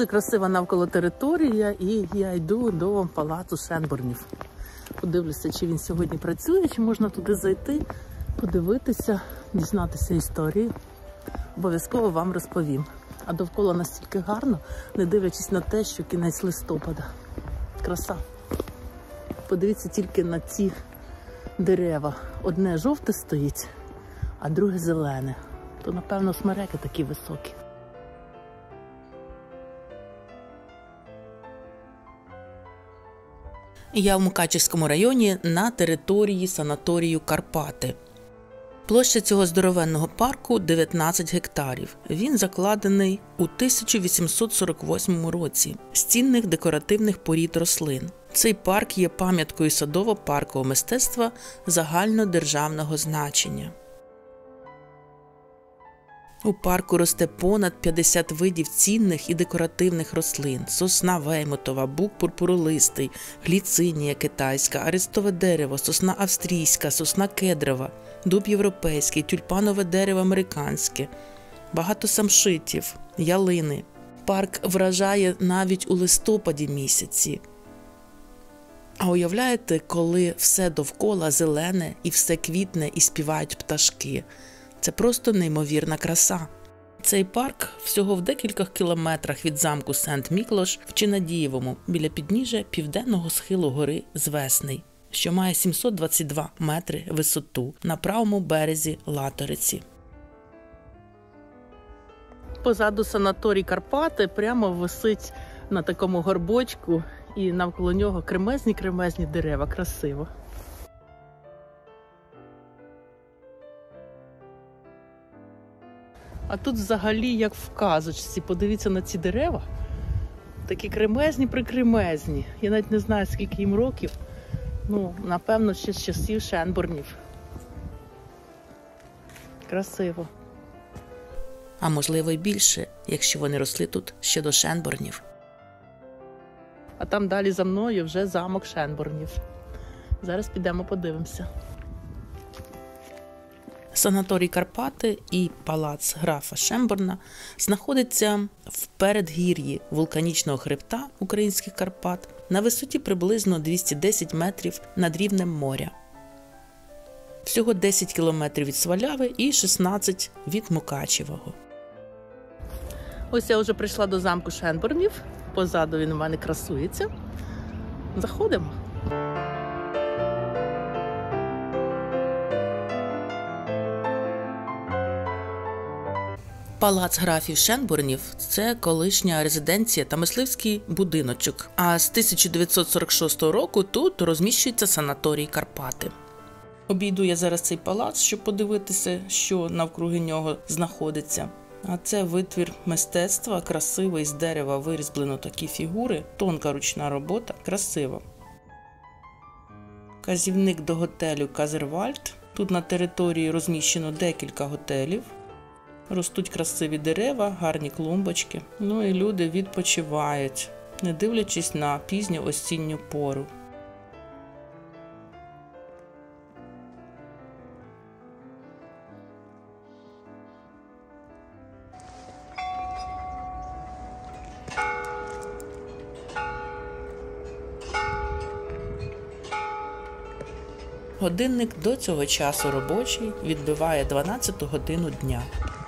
Дуже красива навколо територія, і я йду до палацу Шенборнів. Подивлюся, чи він сьогодні працює, чи можна туди зайти, подивитися, дізнатися історію. Обов'язково вам розповім. А довкола настільки гарно, не дивлячись на те, що кінець листопада. Краса. Подивіться тільки на ці дерева. Одне жовте стоїть, а друге зелене. То, напевно, смереки такі високі. Я в Мукачівському районі на території санаторію Карпати. Площа цього здоровенного парку 19 гектарів. Він закладений у 1848 році з цінних декоративних порід рослин. Цей парк є пам'яткою садово-паркового мистецтва загальнодержавного значення. У парку росте понад 50 видів цінних і декоративних рослин. Сосна веймотова, бук пурпуролистий, гліцинія китайська, арестове дерево, сосна австрійська, сосна кедрова, дуб європейський, тюльпанове дерево американське, багато самшитів, ялини. Парк вражає навіть у листопаді місяці. А уявляєте, коли все довкола зелене і все квітне і співають пташки? Це просто неймовірна краса. Цей парк всього в декількох кілометрах від замку Сент-Міклош в Чинадієвому, біля підніжжя південного схилу гори Звесний, що має 722 метри висоту на правому березі Латориці. Позаду санаторій Карпати прямо висить на такому горбочку, і навколо нього кремезні дерева. Красиво. А тут взагалі як в казочці. Подивіться на ці дерева. Такі кремезні-прикремезні. Я навіть не знаю, скільки їм років. Ну, напевно, ще з часів Шенборнів. Красиво. А можливо й більше, якщо вони росли тут ще до Шенборнів. А там далі за мною вже замок Шенборнів. Зараз підемо подивимося. Санаторій Карпати і палац графа Шенборна знаходиться в передгір'ї вулканічного хребта українських Карпат на висоті приблизно 210 метрів над рівнем моря. Всього 10 кілометрів від Сваляви і 16 від Мукачевого. Ось я вже прийшла до замку Шенборнів. Позаду він у мене красується. Заходимо. Палац графів Шенборнів – це колишня резиденція та мисливський будиночок. А з 1946 року тут розміщується санаторій Карпати. Обійду я зараз цей палац, щоб подивитися, що навкруги нього знаходиться. А це витвір мистецтва, красивий, з дерева вирізблено такі фігури, тонка ручна робота, красиво. Казівник до готелю Казервальд. Тут на території розміщено декілька готелів. Ростуть красиві дерева, гарні клумбочки. Ну і люди відпочивають, не дивлячись на пізню осінню пору. Годинник до цього часу робочий відбиває 12-ту годину дня.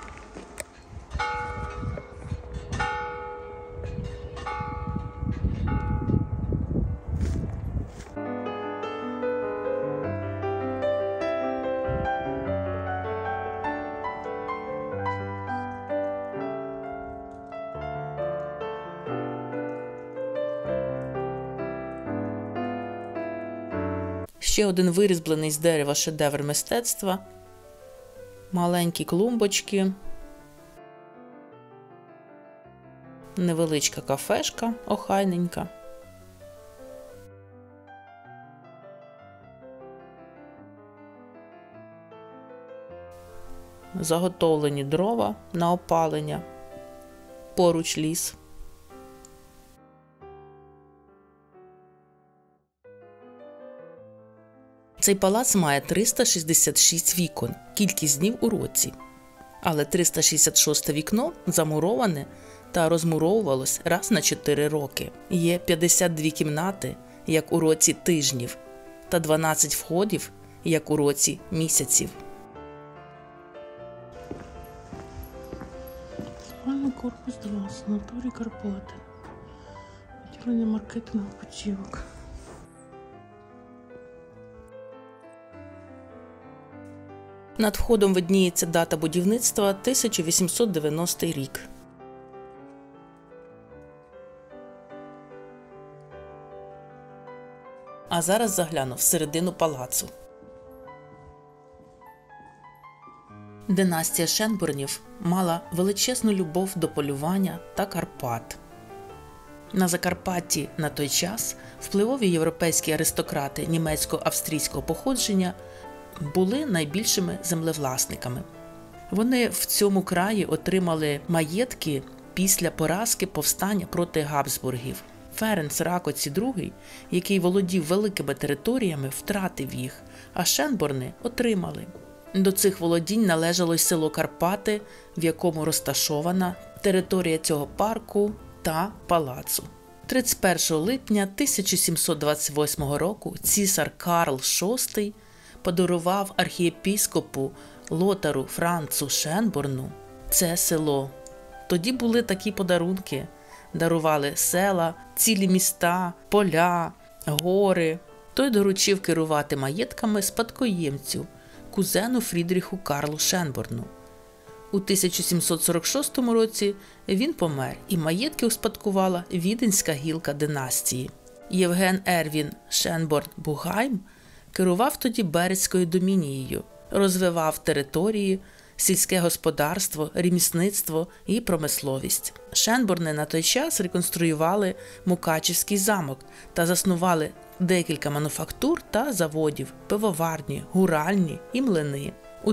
Ще один вирізблений з дерева шедевр мистецтва. Маленькі клумбочки. Невеличка кафешка, охайненька. Заготовлені дрова на опалення. Поруч ліс. Цей палац має 366 вікон, кількість днів у році. Але 366 вікно замуроване та розмуровувалось раз на 4 роки. Є 52 кімнати, як у році тижнів, та 12 входів, як у році місяців. Спальний корпус 2, санаторій Карпати. Відділення маркетингу путівок. Над входом видніється дата будівництва 1890 рік. А зараз загляну всередину палацу. Династія Шенборнів мала величезну любов до полювання та Карпат. На Закарпатті на той час впливові європейські аристократи німецько-австрійського походження були найбільшими землевласниками. Вони в цьому краї отримали маєтки після поразки повстання проти Габсбургів. Ференц Ракоці II, який володів великими територіями, втратив їх, а Шенборни отримали. До цих володінь належало й село Карпати, в якому розташована територія цього парку та палацу. 31 липня 1728 року цісар Карл VI подарував архієпіскопу Лотару Францу Шенборну це село. Тоді були такі подарунки. Дарували села, цілі міста, поля, гори. Той доручив керувати маєтками спадкоємцю, кузену Фрідріху Карлу Шенборну. У 1746 році він помер, і маєтки успадкувала віденська гілка династії. Євген Ервін Шенборн-Бугайм керував тоді Берецькою домінією, розвивав території, сільське господарство, ремісництво і промисловість. Шенборни на той час реконструювали Мукачівський замок та заснували декілька мануфактур та заводів, пивоварні, гуральні і млини. У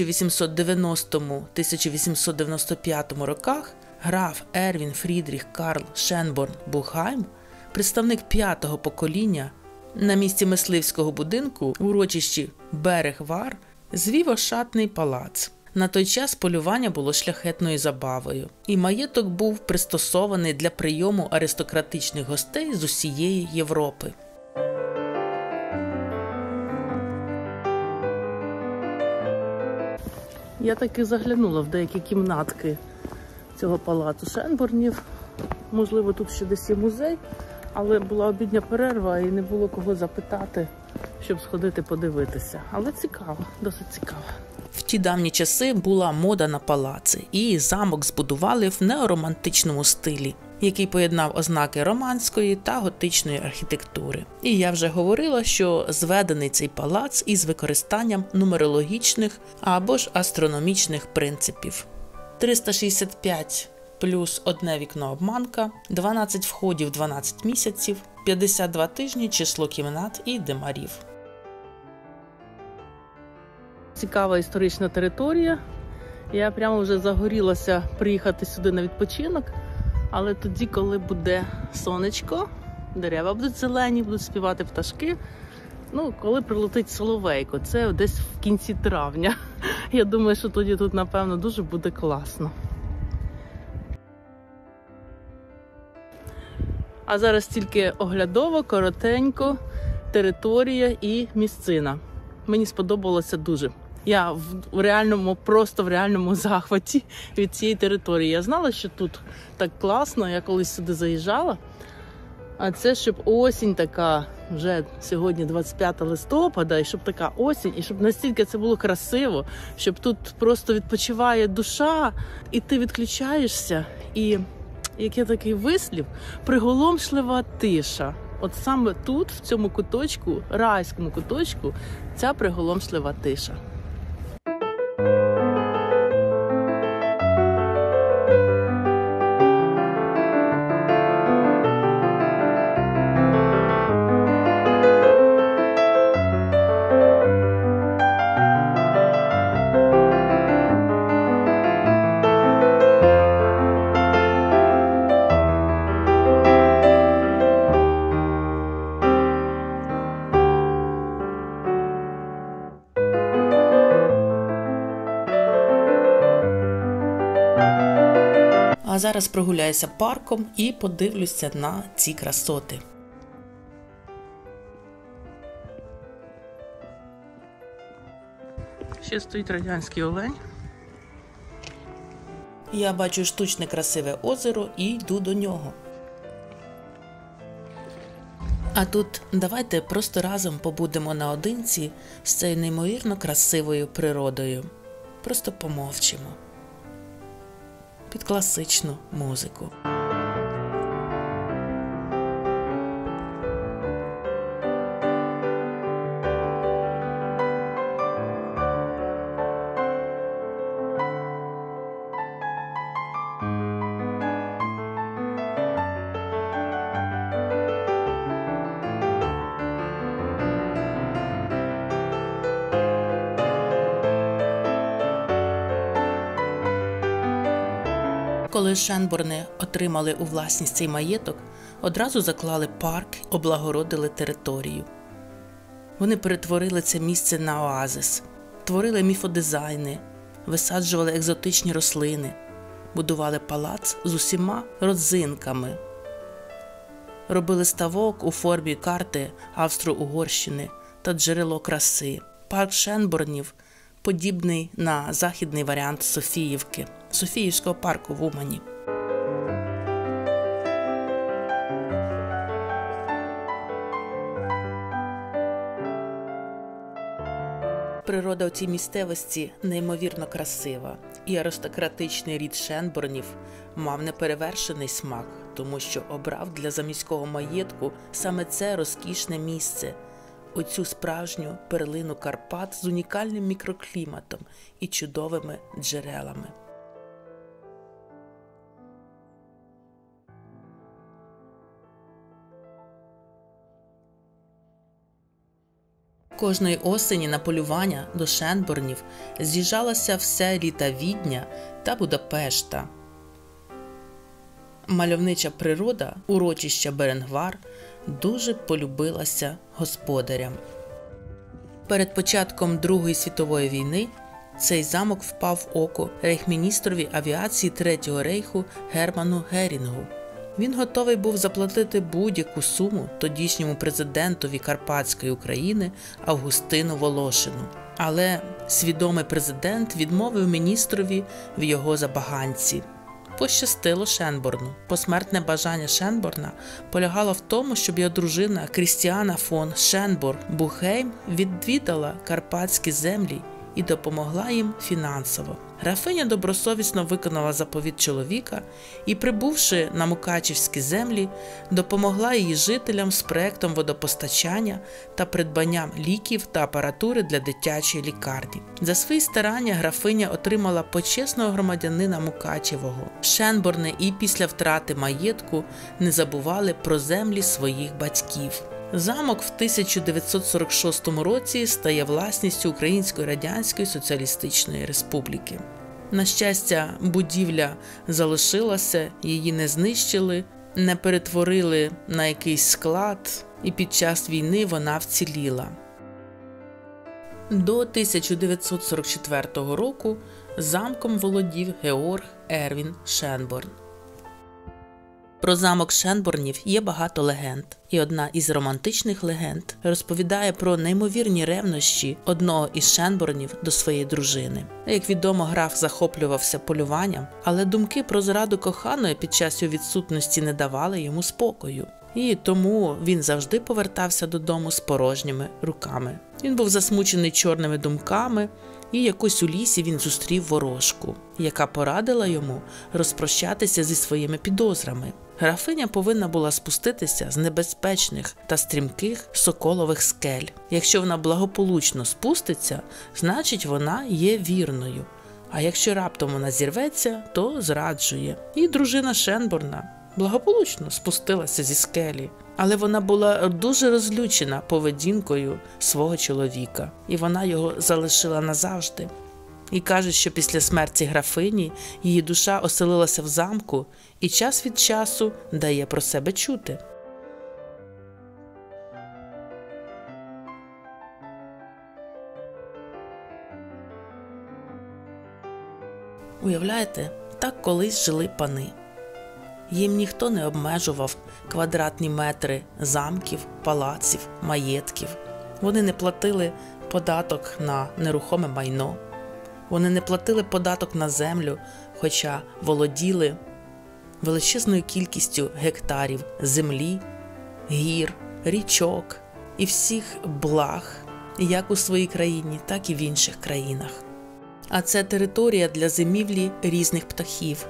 1890-1895 роках граф Ервін Фрідріх Карл Шенборн-Бугайм, представник 5-го покоління, на місці мисливського будинку в урочищі Берег-Вар звів ошатний палац. На той час полювання було шляхетною забавою, і маєток був пристосований для прийому аристократичних гостей з усієї Європи. Я таки заглянула в деякі кімнатки цього палацу Шенборнів. Можливо, тут ще десь є музей, але була обідня перерва і не було кого запитати, щоб сходити подивитися. Але цікаво, досить цікаво. В ті давні часи була мода на палаци, і замок збудували в неоромантичному стилі, який поєднав ознаки романської та готичної архітектури. І я вже говорила, що зведений цей палац із використанням нумерологічних або ж астрономічних принципів. 365 плюс одне вікно-обманка, 12 входів 12 місяців, 52 тижні число кімнат і димарів. Цікава історична територія. Я прямо вже загорілася приїхати сюди на відпочинок, але тоді, коли буде сонечко, дерева будуть зелені, будуть співати пташки, коли прилетить соловейко, це десь в кінці травня. Я думаю, що тоді тут, напевно, дуже буде класно. А зараз тільки оглядово, коротенько, територія і місцина. Мені сподобалося дуже. Я просто в реальному захваті від цієї території. Я знала, що тут так класно, я колись сюди заїжджала. А це, щоб осінь така, вже сьогодні 25 листопада, і щоб така осінь, і щоб настільки це було красиво, щоб тут просто відпочиває душа, і ти відключаєшся, і як є такий вислів, приголомшлива тиша. От саме тут, в цьому куточку, райському куточку, ця приголомшлива тиша. А зараз прогуляюся парком і подивлюся на ці красоти. Ще стоїть радянський олень. Я бачу штучне красиве озеро і йду до нього. А тут давайте просто разом побудемо наодинці з цією неймовірно красивою природою. Просто помовчимо. Під класичну музику. Коли Шенборни отримали у власність цей маєток, одразу заклали парк, облагородили територію. Вони перетворили це місце на оазис, творили міфодизайни, висаджували екзотичні рослини, будували палац з усіма родзинками, робили ставок у формі карти Австро-Угорщини та джерело краси. Парк Шенборнів подібний на західний варіант Софіївки, Софіївського парку в Умані. Природа у цій місцевості неймовірно красива, і аристократичний рід Шенборнів мав неперевершений смак, тому що обрав для заміського маєтку саме це розкішне місце, оцю справжню перлину Карпат з унікальним мікрокліматом і чудовими джерелами. Кожної осені на полювання до Шенборнів з'їжджалася вся еліта Відня та Будапешта. Мальовнича природа урочища Беренгвар дуже полюбилася господарям. Перед початком Другої світової війни цей замок впав в око рейхміністрові авіації Третього рейху Герману Герінгу. Він готовий був заплатити будь-яку суму тодішньому президентові Карпатської України Августину Волошину. Але свідомий президент відмовив міністрові в його забаганці. Пощастило Шенборну. Посмертне бажання Шенборна полягало в тому, щоб його дружина Крістіана фон Шенборн-Бухейм відвідала карпатські землі і допомогла їм фінансово. Графиня добросовісно виконала заповіт чоловіка і, прибувши на Мукачівські землі, допомогла її жителям з проектом водопостачання та придбанням ліків та апаратури для дитячої лікарні. За свої старання графиня отримала почесного громадянина Мукачевого. Шенборни і після втрати маєтку не забували про землі своїх батьків. Замок в 1946 році стає власністю Української Радянської Соціалістичної Республіки. На щастя, будівля залишилася, її не знищили, не перетворили на якийсь склад, і під час війни вона вціліла. До 1944 року замком володів Георг Ервін Шенборн. Про замок Шенборнів є багато легенд, і одна із романтичних легенд розповідає про неймовірні ревнощі одного із Шенборнів до своєї дружини. Як відомо, граф захоплювався полюванням, але думки про зраду коханої під час його відсутності не давали йому спокою. І тому він завжди повертався додому з порожніми руками. Він був засмучений чорними думками, і якось у лісі він зустрів ворожку, яка порадила йому розпрощатися зі своїми підозрами. Графиня повинна була спуститися з небезпечних та стрімких соколових скель. Якщо вона благополучно спуститься, значить вона є вірною. А якщо раптом вона зірветься, то зраджує. І дружина Шенборна благополучно спустилася зі скелі. Але вона була дуже розлючена поведінкою свого чоловіка. І вона його залишила назавжди. І каже, що після смерті графині її душа оселилася в замку і час від часу дає про себе чути. Уявляєте, так колись жили пани. Їм ніхто не обмежував квадратні метри замків, палаців, маєтків. Вони не платили податок на нерухоме майно. Вони не платили податок на землю, хоча володіли величезною кількістю гектарів землі, гір, річок і всіх благ, як у своїй країні, так і в інших країнах. А це територія для зимівлі різних птахів.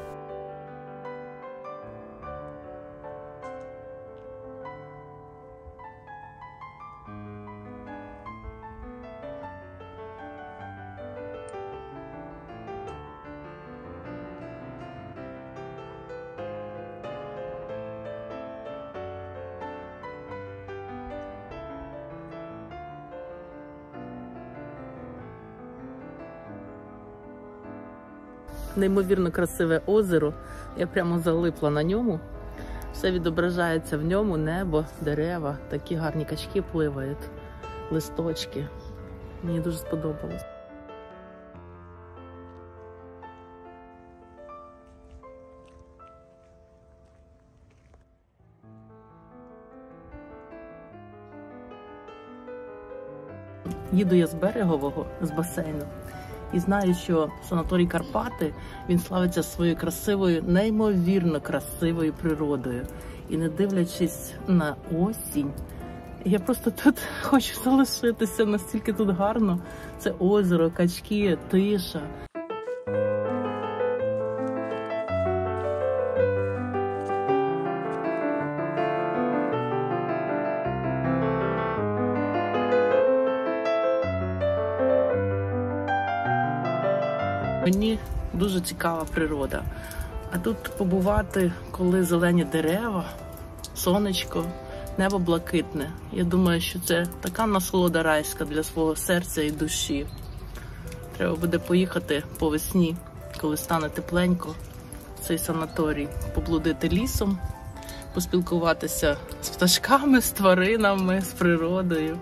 Неймовірно красиве озеро, я прямо залипла на ньому. Все відображається в ньому, небо, дерева, такі гарні качки пливають, листочки. Мені дуже сподобалось. Їду я з Берегового, з басейну. І знаю, що санаторій Карпати, він славиться своєю красивою, неймовірно красивою природою. І не дивлячись на осінь, я просто тут хочу залишитися, настільки тут гарно. Це озеро, качки, тиша. Мені дуже цікава природа. А тут побувати, коли зелені дерева, сонечко, небо блакитне. Я думаю, що це така насолода райська для свого серця і душі. Треба буде поїхати по весні, коли стане тепленько, в цей санаторій, поблудити лісом, поспілкуватися з пташками, з тваринами, з природою.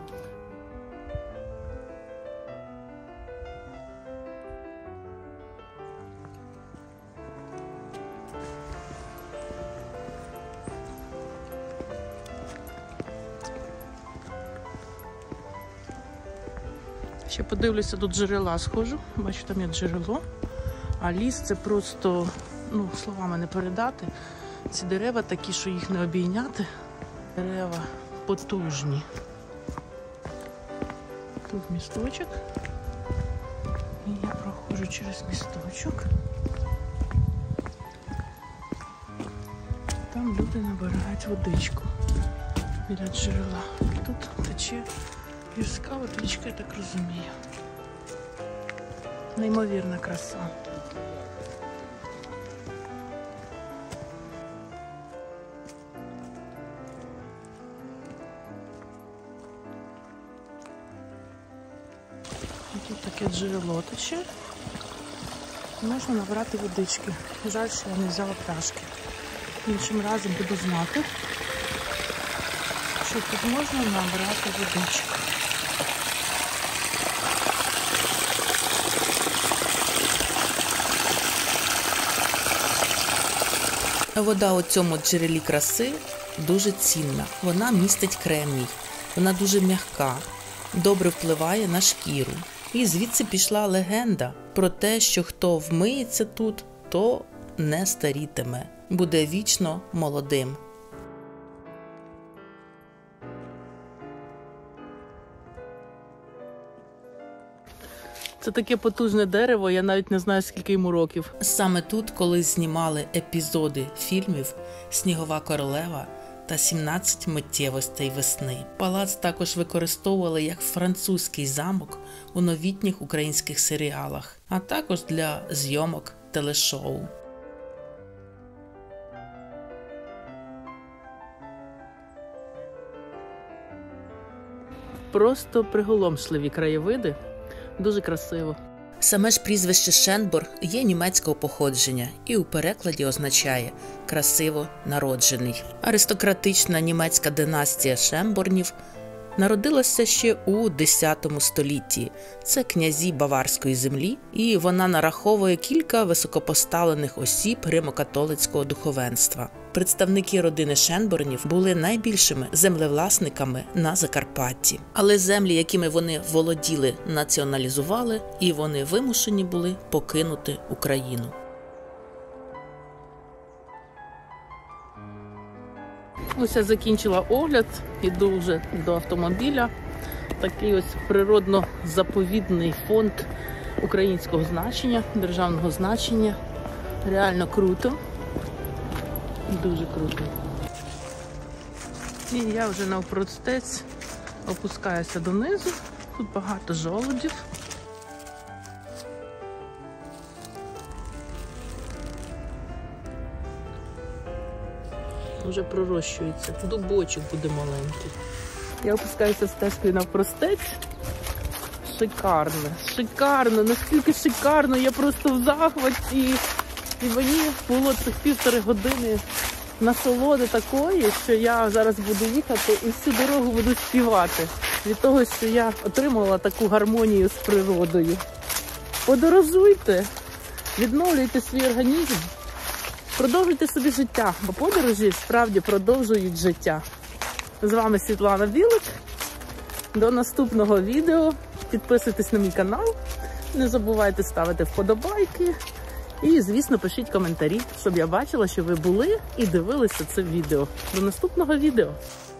Ще подивлюся, тут джерела схожу. Бачу, там є джерело. А ліс це просто, словами не передати. Ці дерева такі, що їх не обійняти. Дерева потужні. Тут місточок. І я проходжу через місточок. Там люди набирають водичку біля джерела. Тут тече гірська водичка, я так розумію. Неймовірна краса. І тут таке джерело тече. Можна набрати водички. Жаль, що я не взяла пляшки. Іншим разом буду знати, що тут можна набрати водичку. Вода у цьому джерелі краси дуже цінна. Вона містить кремній. Вона дуже м'яка, добре впливає на шкіру. І звідси пішла легенда про те, що хто вмиється тут, то не старітиме, буде вічно молодим. Це таке потужне дерево, я навіть не знаю, скільки йому років. Саме тут, коли знімали епізоди фільмів «Снігова королева» та «17 миттєвостей весни». Палац також використовували як французький замок у новітніх українських серіалах, а також для зйомок телешоу. Просто приголомшливі краєвиди. Дуже красиво. Саме ж прізвище Шенбор є німецького походження і у перекладі означає «красиво народжений». Аристократична німецька династія Шенборнів народилася ще у X столітті. Це князі Баварської землі, і вона нараховує кілька високопоставлених осіб римо-католицького духовенства. Представники родини Шенборнів були найбільшими землевласниками на Закарпатті. Але землі, якими вони володіли, націоналізували, і вони вимушені були покинути Україну. Ось я закінчила огляд, іду вже до автомобіля. Такий ось природно-заповідний фонд українського значення, державного значення. Реально круто. Дуже круто. І я вже навпростець опускаюся донизу. Тут багато жолудів. Вже пророщується. Дубочок буде маленький. Я опускаюся стежкою навпростець. Шикарно. Шикарно. Наскільки шикарно. Я просто в захваті. І мені було цих 1,5 години насолоди такої, що я зараз буду їхати і всю дорогу буду співати. Від того, що я отримала таку гармонію з природою. Подорожуйте. Відновлюйте свій організм. Продовжуйте собі життя, бо подорожі справді продовжують життя. З вами Світлана Білик. До наступного відео. Підписуйтесь на мій канал. Не забувайте ставити вподобайки. І, звісно, пишіть коментарі, щоб я бачила, що ви були і дивилися це відео. До наступного відео.